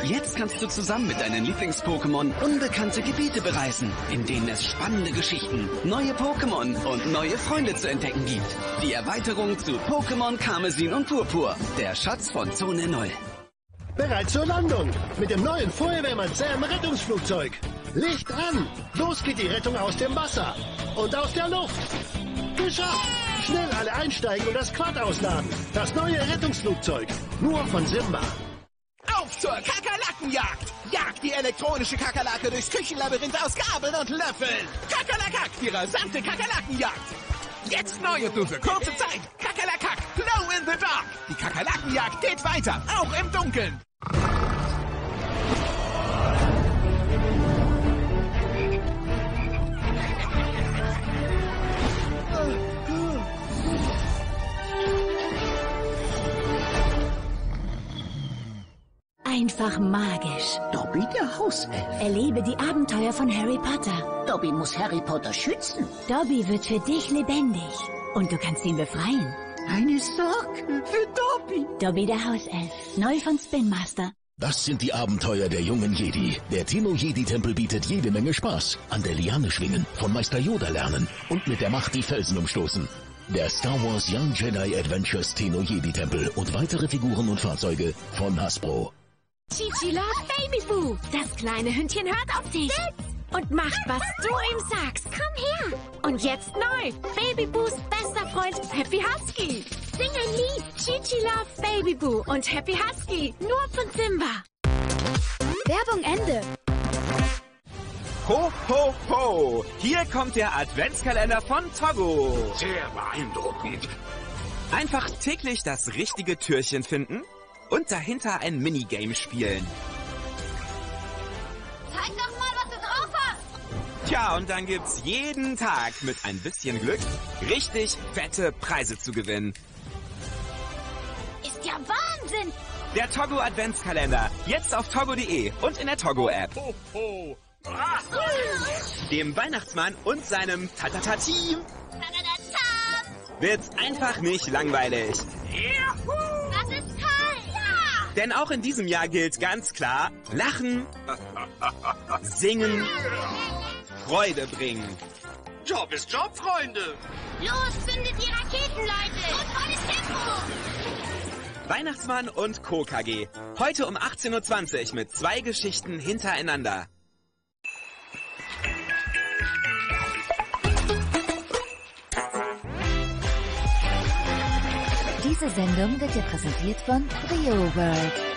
Jetzt kannst du zusammen mit deinen Lieblings-Pokémon unbekannte Gebiete bereisen, in denen es spannende Geschichten, neue Pokémon und neue Freunde zu entdecken gibt. Die Erweiterung zu Pokémon Karmesin und Purpur, der Schatz von Zone 0. Bereit zur Landung mit dem neuen Feuerwehrmann Sam Rettungsflugzeug. Licht an! Los geht die Rettung aus dem Wasser und aus der Luft. Geschafft! Schnell alle einsteigen und das Quad ausladen. Das neue Rettungsflugzeug. Nur von Simba. Auf zur Kakerlakenjagd! Jagt die elektronische Kakerlake durchs Küchenlabyrinth aus Gabeln und Löffeln! Kakerlakak, die rasante Kakerlakenjagd! Jetzt neu und nur für kurze Zeit! Kakerlakak, Glow in the Dark! Die Kakerlakenjagd geht weiter, auch im Dunkeln! Einfach magisch. Dobby, der Hauself. Erlebe die Abenteuer von Harry Potter. Dobby muss Harry Potter schützen. Dobby wird für dich lebendig. Und du kannst ihn befreien. Eine Sorge für Dobby. Dobby, der Hauself. Neu von Spin Master. Das sind die Abenteuer der jungen Jedi. Der Tenno-Jedi-Tempel bietet jede Menge Spaß. An der Liane schwingen, von Meister Yoda lernen und mit der Macht die Felsen umstoßen. Der Star Wars Young Jedi Adventures Tenno-Jedi-Tempel und weitere Figuren und Fahrzeuge von Hasbro. Chi-Chi loves Baby Boo. Das kleine Hündchen hört auf dich. Und macht, was du ihm sagst. Komm her. Und jetzt neu. Baby Boos bester Freund Happy Husky. Sing ein Lied. Chi-Chi loves Baby Boo und Happy Husky. Nur von Simba. Werbung Ende. Ho, ho, ho. Hier kommt der Adventskalender von Togo. Sehr beeindruckend. Einfach täglich das richtige Türchen finden und dahinter ein Minigame spielen. Zeig doch mal, was du drauf hast. Tja, und dann gibt's jeden Tag mit ein bisschen Glück richtig fette Preise zu gewinnen. Ist ja Wahnsinn. Der Togo Adventskalender. Jetzt auf togo.de und in der Togo-App. Ho, ho. Dem Weihnachtsmann und seinem Tatata-Team wird's einfach nicht langweilig. Das ist toll. Ja. Denn auch in diesem Jahr gilt ganz klar, lachen, singen, Freude bringen. Job ist Job, Freunde. Los, zündet die Raketen, Leute. Und volles Tempo. Weihnachtsmann und Co. KG. Heute um 18:20 Uhr mit 2 Geschichten hintereinander. Diese Sendung wird dir präsentiert von Rio World.